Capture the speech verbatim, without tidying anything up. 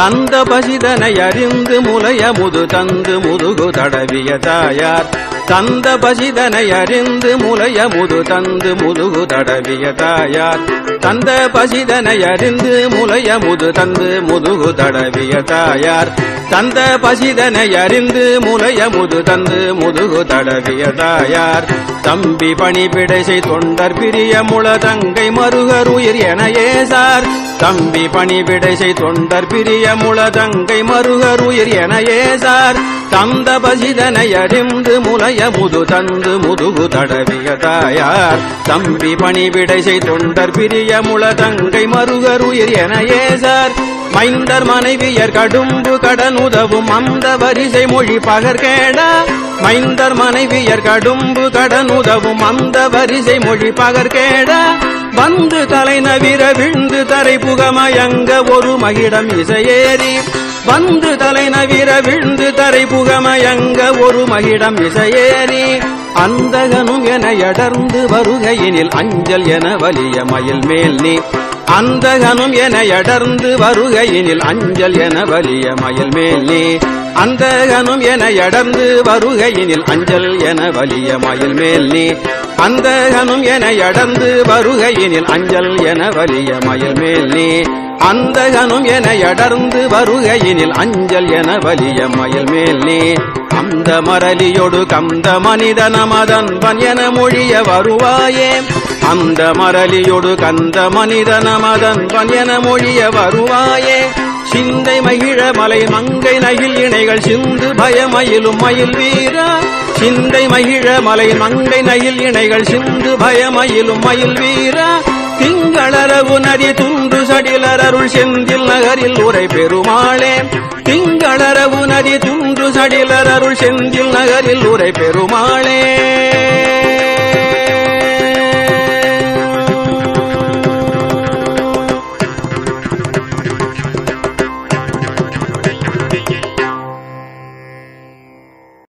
தந்த பசிதனை அறிந்து முலையமுது தந்து முதுகு தடவிய தாயார் தந்த பசிதனை அறிந்து முலையமுது தந்து முதுகு தடவிய தாயார் தந்த பசிதனை அறிந்து முலையமுது தந்து முதுகு தடவிய தாயார் தந்த பசிதனை அறிந்து முலையமுது தந்து முதுகு தடவிய தாயார் தம்பி பணிபிடைசை தொண்டர் பிரிய முள தங்கை மருகர் உயிர் என ஏசார் தம்பி பணிபிடைசை தொண்டர் பிரிய முள தங்கை மருகர் உயிர் என ஏசார் தந்த பசிதனை அறிந்து முலையமுது தந்து முதுகு தடவிய தாயார் தம்பி பணிபிடைசை தொண்டர் பிரிய முள தங்கை மருகர் உயிர் என ஏசார் மைந்தர் மனைவியர் கடும்பு கடனுதவும் அந்த வரிசை மொழி பகர்கேடா மைந்தர் மனைவியர் கடும்பு கடனுதவும் அந்த வரிசை மொழி பகர்கேடா வந்து தலை நவிர விழுந்து தரை புகமயங்க ஒரு மகிடம் இசையேறி வந்து தலை நவிர விழுந்து தரை புகமயங்க ஒரு மகிடம் இசையேறி அந்தகனும் என எடர்ந்து வருகையினில் அஞ்சல் என வலிய மயில் மேல் நீ அந்தகனும் என எடர்ந்து வருகையினில் அஞ்சல் என வலிய மயில் மேல் நீ அந்தகனும் என எடர்ந்து வருகையினில் அஞ்சல் என வலிய மயில் மேல் நீ அந்தகனும் என எடர்ந்து வருகையினில் அஞ்சல் என வலிய மயில் மேல் நீ அந்தகனும் என எடர்ந்து வருகையினில் அஞ்சல் என வலிய மயில் மேல் நீ அந்த மரலியொடு கந்த மனித நமதன்பன் என மொழிய வருவாயே அந்த மரலியொடு கந்த மனித நமதன்பன் என மொழிய வருவாயே சிந்தை மகிழ மலை மங்கை நகில் இணைகள் சிந்து பயமயிலும் மயில் வீரா சிந்தை மகிழ மலை மங்கை நகில் இணைகள் சிந்து பயமயிலும் மயில் வீரா திங்களரவு நதி துண்டு சடிலரருள் செந்தில் நகரில் உரை பெருமாளே திங்களரவு நதி துண்டு சடிலரருள் செந்தில் நகரில் உரை பெருமாளே